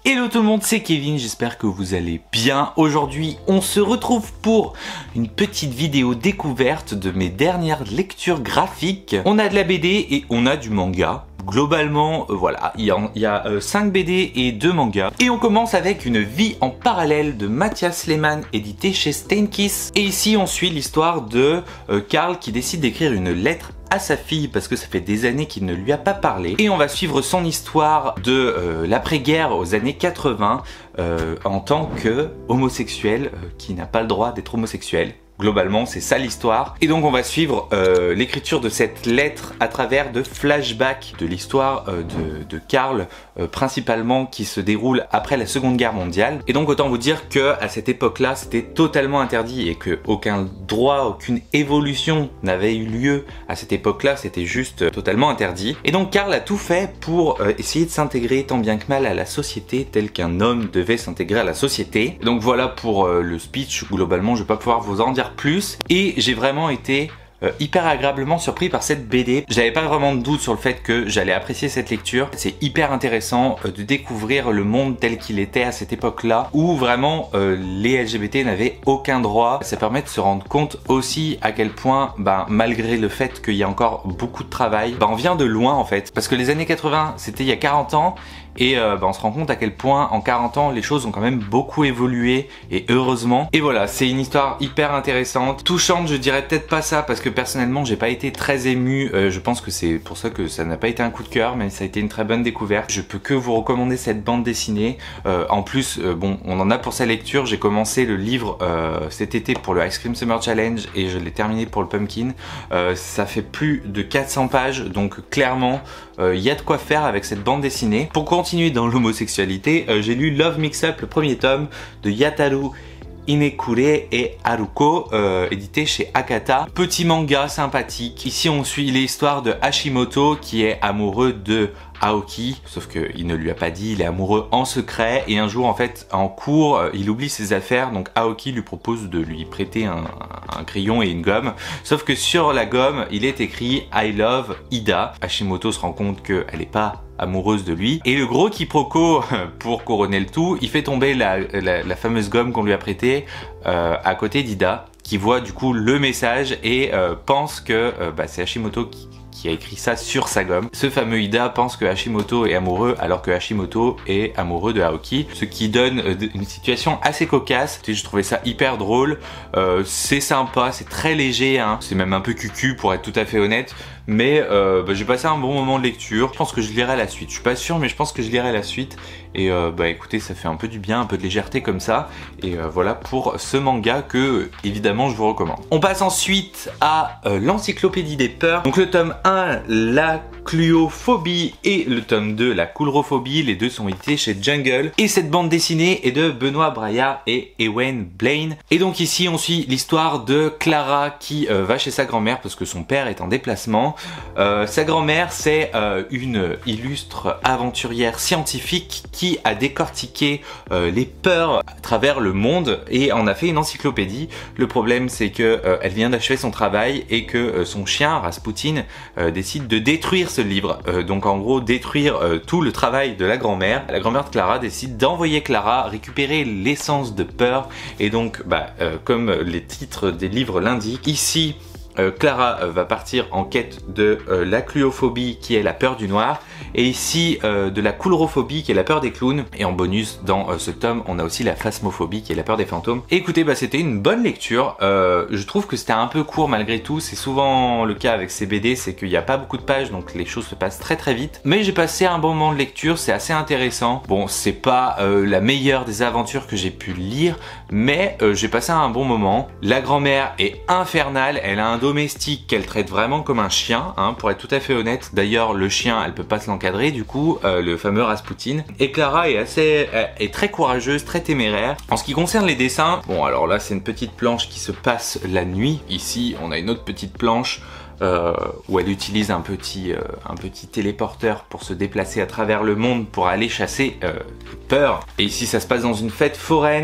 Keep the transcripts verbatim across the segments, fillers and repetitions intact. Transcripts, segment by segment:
Hello tout le monde, c'est Kevin, j'espère que vous allez bien. Aujourd'hui, on se retrouve pour une petite vidéo découverte de mes dernières lectures graphiques. On a de la B D et on a du manga. Globalement, euh, voilà, il y a, il y a euh, cinq B D et deux mangas. Et on commence avec Une vie en parallèle de Mathias Lehmann, édité chez Steinkiss. Et ici, on suit l'histoire de euh, Karl qui décide d'écrire une lettre à sa fille parce que ça fait des années qu'il ne lui a pas parlé. Et on va suivre son histoire de euh, l'après-guerre aux années quatre-vingts euh, en tant que homosexuel euh, qui n'a pas le droit d'être homosexuel. Globalement, c'est ça l'histoire. Et donc on va suivre euh, l'écriture de cette lettre à travers de flashbacks de l'histoire euh, de, de Karl, euh, principalement qui se déroule après la Seconde Guerre mondiale. Et donc autant vous dire que à cette époque-là, c'était totalement interdit et que aucun droit, aucune évolution n'avait eu lieu à cette époque-là. C'était juste euh, totalement interdit. Et donc Karl a tout fait pour euh, essayer de s'intégrer tant bien que mal à la société, tel qu'un homme devait s'intégrer à la société. Et donc voilà pour euh, le speech. Globalement, je vais pas pouvoir vous en dire plus, et j'ai vraiment été euh, hyper agréablement surpris par cette B D. J'avais pas vraiment de doute sur le fait que j'allais apprécier cette lecture. C'est hyper intéressant euh, de découvrir le monde tel qu'il était à cette époque-là, où vraiment euh, les L G B T n'avaient aucun droit. Ça permet de se rendre compte aussi à quel point, ben, malgré le fait qu'il y a encore beaucoup de travail, ben, on vient de loin en fait. Parce que les années quatre-vingts, c'était il y a quarante ans, et euh, bah, on se rend compte à quel point en quarante ans les choses ont quand même beaucoup évolué, et heureusement. Et voilà, c'est une histoire hyper intéressante, touchante. Je dirais peut-être pas ça parce que personnellement j'ai pas été très ému, euh, je pense que c'est pour ça que ça n'a pas été un coup de cœur, mais ça a été une très bonne découverte. Je peux que vous recommander cette bande dessinée. Euh, en plus, euh, bon, on en a pour sa lecture. J'ai commencé le livre euh, cet été pour le Ice Cream Summer Challenge et je l'ai terminé pour le Pumpkin. Euh, ça fait plus de quatre cents pages, donc clairement il euh, y a de quoi faire avec cette bande dessinée. Pour continuer dans l'homosexualité, euh, j'ai lu Love Mix Up, le premier tome de Yataru Inekure et Haruko, euh, édité chez Akata. Petit manga sympathique. Ici on suit l'histoire de Hashimoto qui est amoureux de Aoki, sauf qu'il ne lui a pas dit, il est amoureux en secret, et un jour en fait en cours il oublie ses affaires, donc Aoki lui propose de lui prêter un, un crayon et une gomme, sauf que sur la gomme il est écrit I love Ida. Hashimoto se rend compte qu'elle n'est pas amoureuse de lui, et le gros quiproquo pour couronner le tout, il fait tomber la, la, la fameuse gomme qu'on lui a prêtée euh, à côté d'Ida, qui voit du coup le message et euh, pense que euh, bah, c'est Hashimoto qui qui a écrit ça sur sa gomme. Ce fameux Ida pense que Hashimoto est amoureux alors que Hashimoto est amoureux de Aoki, ce qui donne une situation assez cocasse. Je trouvais ça hyper drôle, euh, c'est sympa, c'est très léger, hein. C'est même un peu cucu pour être tout à fait honnête, mais euh, bah, j'ai passé un bon moment de lecture. Je pense que je lirai la suite, je suis pas sûr, mais je pense que je lirai la suite. Et euh, bah écoutez, ça fait un peu du bien, un peu de légèreté comme ça. Et euh, voilà pour ce manga que évidemment je vous recommande. On passe ensuite à euh, l'encyclopédie des peurs. Donc le tome un, la cluophobie, et le tome deux, la coulrophobie. Les deux sont édités chez Jungle. Et cette bande dessinée est de Benoît Braillard et Ewen Blaine. Et donc ici on suit l'histoire de Clara qui euh, va chez sa grand-mère parce que son père est en déplacement. Euh, sa grand-mère, c'est euh, une illustre aventurière scientifique qui a décortiqué euh, les peurs à travers le monde et en a fait une encyclopédie. Le problème, c'est que euh, elle vient d'achever son travail et que euh, son chien Rasputin euh, décide de détruire ce livre. Euh, donc en gros détruire euh, tout le travail de la grand-mère. La grand-mère de Clara décide d'envoyer Clara récupérer l'essence de peur, et donc bah, euh, comme les titres des livres l'indiquent, ici Euh, Clara euh, va partir en quête de euh, la cluophobie qui est la peur du noir, et ici euh, de la coulrophobie qui est la peur des clowns, et en bonus dans euh, ce tome on a aussi la phasmophobie qui est la peur des fantômes. Et écoutez, bah, c'était une bonne lecture. euh, je trouve que c'était un peu court malgré tout, c'est souvent le cas avec ces B D, c'est qu'il n'y a pas beaucoup de pages donc les choses se passent très très vite, mais j'ai passé un bon moment de lecture, c'est assez intéressant. Bon, c'est pas euh, la meilleure des aventures que j'ai pu lire, mais euh, j'ai passé un bon moment. La grand-mère est infernale, elle a un domestique qu'elle traite vraiment comme un chien, hein, pour être tout à fait honnête. D'ailleurs le chien elle peut pas se l'encadrer du coup, euh, le fameux Rasputin. Et Clara est assez est très courageuse, très téméraire. En ce qui concerne les dessins, bon alors là c'est une petite planche qui se passe la nuit. Ici on a une autre petite planche Euh, où elle utilise un petit, euh, un petit téléporteur pour se déplacer à travers le monde pour aller chasser euh, peur. Et ici ça se passe dans une fête foraine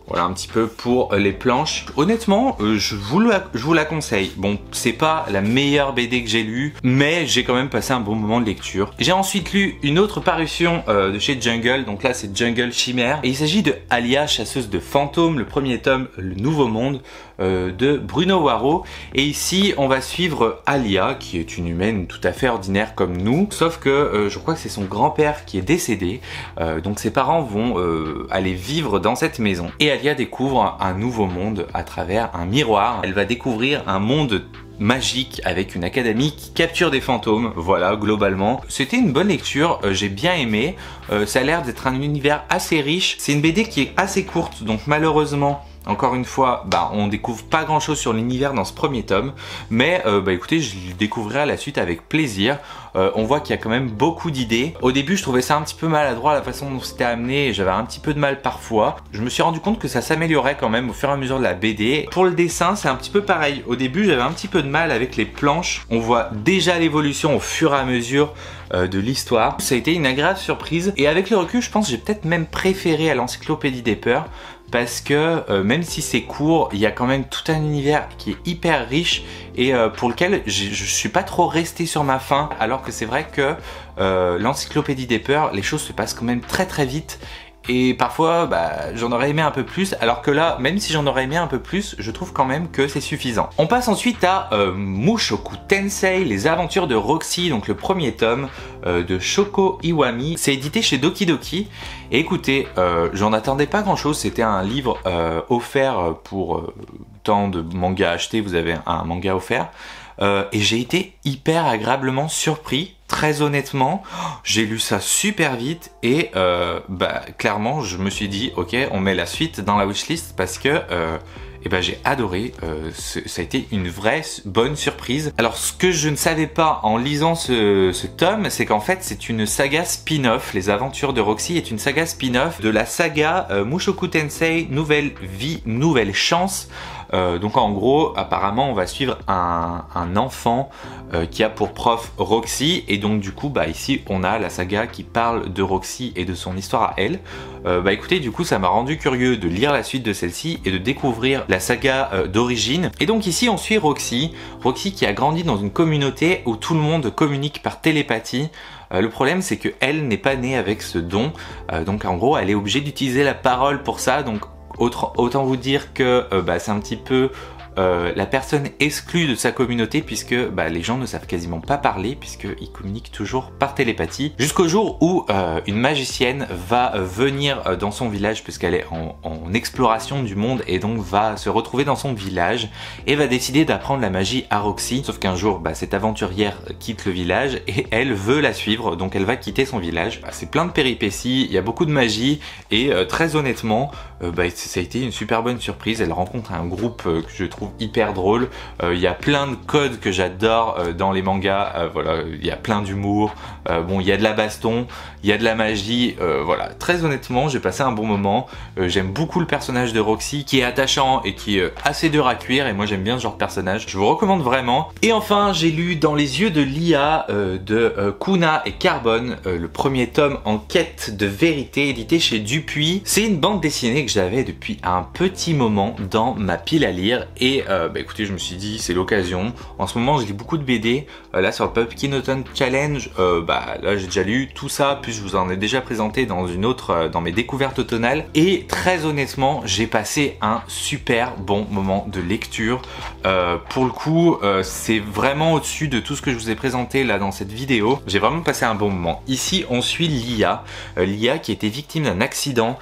Voilà un petit peu pour les planches. Honnêtement, euh, je, vous la, je vous la conseille. Bon, c'est pas la meilleure B D que j'ai lue, mais j'ai quand même passé un bon moment de lecture. J'ai ensuite lu une autre parution euh, de chez Jungle, donc là c'est Jungle Chimère. Et il s'agit de Alia, chasseuse de fantômes, le premier tome, Le Nouveau Monde, euh, de Bruno Waro. Et ici, on va suivre Alia, qui est une humaine tout à fait ordinaire comme nous, sauf que euh, je crois que c'est son grand-père qui est décédé, euh, donc ses parents vont euh, aller vivre dans cette maison. Et Alia découvre un nouveau monde à travers un miroir. Elle va découvrir un monde magique avec une académie qui capture des fantômes. Voilà, globalement c'était une bonne lecture, euh, j'ai bien aimé. Euh, ça a l'air d'être un univers assez riche. C'est une B D qui est assez courte, donc malheureusement encore une fois, bah, on découvre pas grand chose sur l'univers dans ce premier tome, mais euh, bah, écoutez, je le découvrirai à la suite avec plaisir. Euh, on voit qu'il y a quand même beaucoup d'idées. Au début, je trouvais ça un petit peu maladroit la façon dont c'était amené et j'avais un petit peu de mal parfois. Je me suis rendu compte que ça s'améliorait quand même au fur et à mesure de la B D. Pour le dessin, c'est un petit peu pareil. Au début, j'avais un petit peu de mal avec les planches. On voit déjà l'évolution au fur et à mesure euh, de l'histoire. Ça a été une agréable surprise et avec le recul, je pense que j'ai peut-être même préféré à l'Encyclopédie des Peurs. Parce que euh, même si c'est court, il y a quand même tout un univers qui est hyper riche et euh, pour lequel je suis pas trop resté sur ma faim, alors que c'est vrai que euh, l'Encyclopédie des Peurs, les choses se passent quand même très très vite. Et parfois, bah, j'en aurais aimé un peu plus, alors que là, même si j'en aurais aimé un peu plus, je trouve quand même que c'est suffisant. On passe ensuite à euh, Mushoku Tensei, les aventures de Roxy, donc le premier tome euh, de Shoko Iwami. C'est édité chez Doki Doki. Et écoutez, euh, j'en attendais pas grand chose, c'était un livre euh, offert pour euh, tant de mangas achetés, vous avez un manga offert. Euh, et j'ai été hyper agréablement surpris. Très honnêtement, j'ai lu ça super vite et euh, bah, clairement je me suis dit ok, on met la suite dans la wishlist parce que euh, eh ben, j'ai adoré, euh, ça a été une vraie bonne surprise. Alors ce que je ne savais pas en lisant ce, ce tome, c'est qu'en fait c'est une saga spin-off. Les aventures de Roxy est une saga spin-off de la saga euh, Mushoku Tensei Nouvelle Vie, Nouvelle Chance. Euh, donc en gros, apparemment, on va suivre un, un enfant euh, qui a pour prof Roxy, et donc du coup, bah ici, on a la saga qui parle de Roxy et de son histoire à elle. Euh, bah écoutez, du coup, ça m'a rendu curieux de lire la suite de celle-ci et de découvrir la saga euh, d'origine. Et donc ici, on suit Roxy, Roxy qui a grandi dans une communauté où tout le monde communique par télépathie. Euh, le problème, c'est que elle n'est pas née avec ce don, euh, donc en gros, elle est obligée d'utiliser la parole pour ça. Donc Autre, autant vous dire que euh, bah, c'est un petit peu euh, la personne exclue de sa communauté puisque bah, les gens ne savent quasiment pas parler puisqu'ils communiquent toujours par télépathie. Jusqu'au jour où euh, une magicienne va venir dans son village puisqu'elle est en, en exploration du monde et donc va se retrouver dans son village et va décider d'apprendre la magie à Roxy. Sauf qu'un jour, bah, cette aventurière quitte le village et elle veut la suivre, donc elle va quitter son village. Bah, c'est plein de péripéties, il y a beaucoup de magie et euh, très honnêtement, euh, bah, ça a été une super bonne surprise. Elle rencontre un groupe euh, que je trouve hyper drôle. Euh, il y a plein de codes que j'adore euh, dans les mangas. Euh, voilà, il y a plein d'humour. Euh, bon, il y a de la baston, il y a de la magie. Euh, voilà, très honnêtement, j'ai passé un bon moment. Euh, j'aime beaucoup le personnage de Roxy qui est attachant et qui est euh, assez dur à cuire. Et moi, j'aime bien ce genre de personnage. Je vous recommande vraiment. Et enfin, j'ai lu Dans les yeux de l'I A euh, de euh, Kuna et Carbone, euh, le premier tome en quête de vérité, édité chez Dupuis. C'est une bande dessinée que j'avais depuis un petit moment dans ma pile à lire et euh, bah écoutez, je me suis dit c'est l'occasion. En ce moment je lis beaucoup de B D, euh, là sur le Pumpkin Autumn Challenge, euh, bah là j'ai déjà lu tout ça, puis je vous en ai déjà présenté dans une autre, euh, dans mes découvertes automnales et très honnêtement j'ai passé un super bon moment de lecture. Euh, pour le coup euh, c'est vraiment au-dessus de tout ce que je vous ai présenté là dans cette vidéo. J'ai vraiment passé un bon moment. Ici on suit l'I A, euh, l'I A qui a été victime d'un accident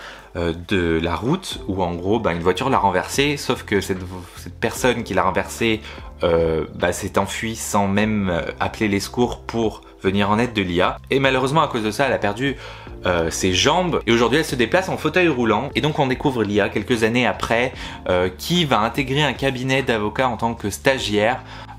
de la route où en gros bah, une voiture l'a renversée, sauf que cette, cette personne qui l'a renversée euh, bah, s'est enfuie sans même euh, appeler les secours pour venir en aide de l'I A et malheureusement à cause de ça elle a perdu euh, ses jambes et aujourd'hui elle se déplace en fauteuil roulant et donc on découvre l'I A quelques années après euh, qui va intégrer un cabinet d'avocats en tant que stagiaire.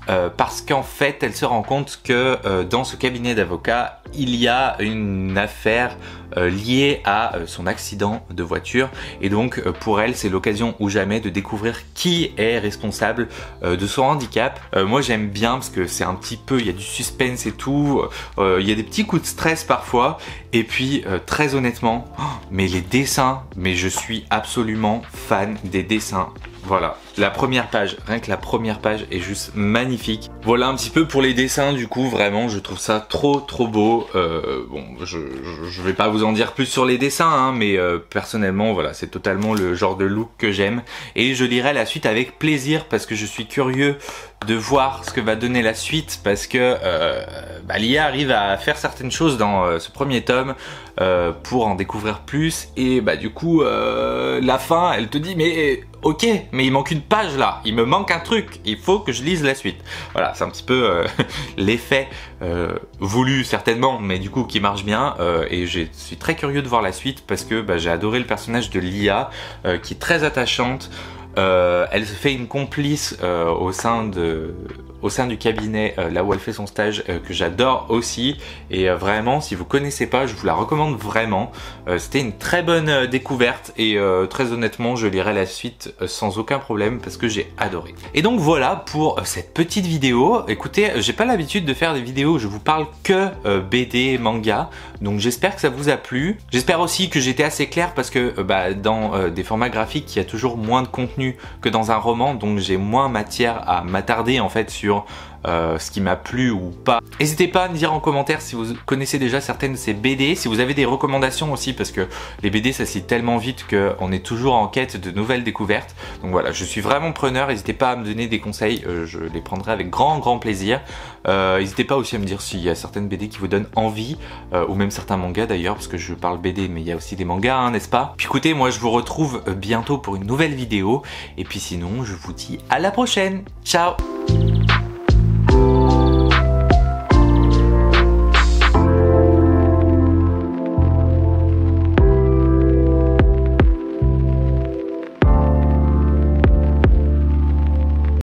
euh, parce qu'en fait elle se rend compte que euh, dans ce cabinet d'avocats il y a une affaire euh, liée à euh, son accident de voiture et donc euh, pour elle c'est l'occasion ou jamais de découvrir qui est responsable euh, de son handicap. Euh, moi j'aime bien parce que c'est un petit peu, il y a du suspense et tout, euh, il y a des petits coups de stress parfois et puis euh, très honnêtement, oh, mais les dessins, mais je suis absolument fan des dessins. Voilà, la première page, rien que la première page est juste magnifique. Voilà un petit peu pour les dessins, du coup vraiment je trouve ça trop trop beau. Euh, bon, je, je, je vais pas vous en dire plus sur les dessins, hein, mais euh, personnellement voilà, c'est totalement le genre de look que j'aime. Et je lirai la suite avec plaisir parce que je suis curieux de voir ce que va donner la suite parce que euh, bah, l'I A arrive à faire certaines choses dans euh, ce premier tome euh, pour en découvrir plus et bah du coup euh, la fin elle te dit mais ok mais il manque une page là, il me manque un truc, il faut que je lise la suite. Voilà, c'est un petit peu euh, l'effet euh, voulu certainement mais du coup qui marche bien euh, et je suis très curieux de voir la suite parce que bah, j'ai adoré le personnage de l'I A euh, qui est très attachante. Euh, elle se fait une complice euh, au sein de, au sein du cabinet euh, là où elle fait son stage euh, que j'adore aussi et euh, vraiment si vous connaissez pas je vous la recommande vraiment. Euh, c'était une très bonne euh, découverte et euh, très honnêtement je lirai la suite euh, sans aucun problème parce que j'ai adoré. Et donc voilà pour euh, cette petite vidéo. Écoutez, j'ai pas l'habitude de faire des vidéos où je vous parle que euh, B D, manga, donc j'espère que ça vous a plu. J'espère aussi que j'étais assez clair parce que euh, bah, dans euh, des formats graphiques il y a toujours moins de contenu que dans un roman, donc j'ai moins matière à m'attarder en fait sur euh, ce qui m'a plu ou pas. N'hésitez pas à me dire en commentaire si vous connaissez déjà certaines de ces B D, si vous avez des recommandations aussi parce que les B D ça se lit tellement vite qu'on est toujours en quête de nouvelles découvertes. Donc voilà, je suis vraiment preneur, n'hésitez pas à me donner des conseils, euh, je les prendrai avec grand grand plaisir. Euh, n'hésitez pas aussi à me dire s'il y a certaines B D qui vous donnent envie, euh, ou même certains mangas d'ailleurs, parce que je parle B D mais il y a aussi des mangas, hein, n'est-ce pas? Puis écoutez, moi je vous retrouve bientôt pour une nouvelle vidéo, et puis sinon je vous dis à la prochaine, ciao!